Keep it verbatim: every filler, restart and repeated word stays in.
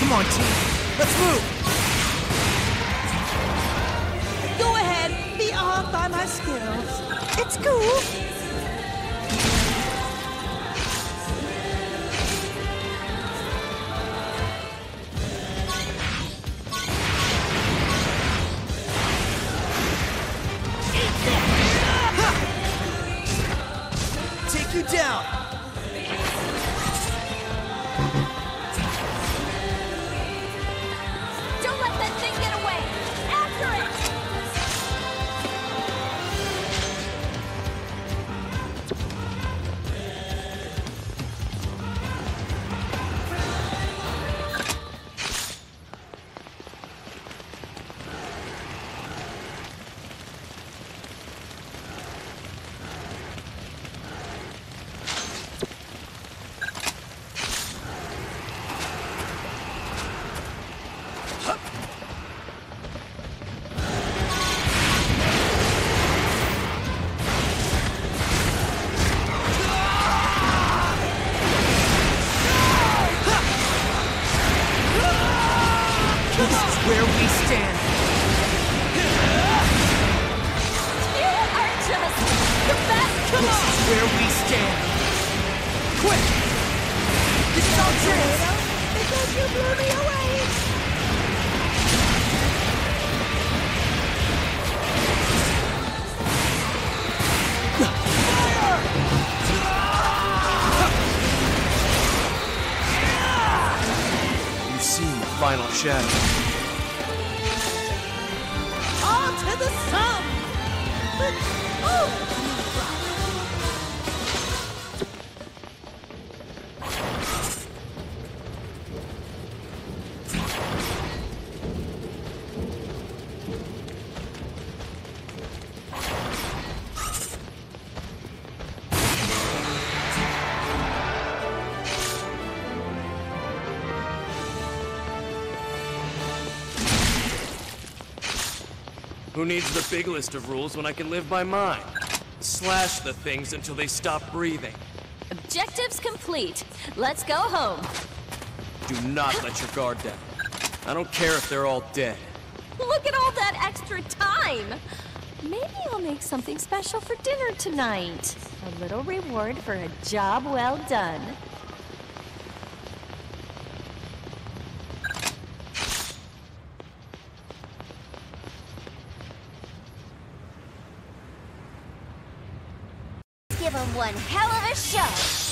Come on, team. Let's move. Go ahead, be awed by my skills. It's cool. Take you down. Don't let that thing get away! After it! This is where we stand. You are just the best! Come This on! is where we stand. Quick! This is our chance. Because you blew me away. You've seen the final shadow. On to the sun. But, oh, Who needs the big list of rules when I can live by mine? Slash the things until they stop breathing. Objectives complete. Let's go home. Do not let your guard down. I don't care if they're all dead. Look at all that extra time! Maybe I'll make something special for dinner tonight. A little reward for a job well done. Give 'em one hell of a show!